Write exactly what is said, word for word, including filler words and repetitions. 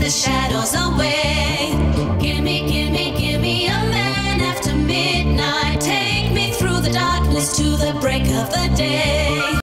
the shadows away. Give me, give me, give me a man after midnight. Take me through the darkness to the break of the day.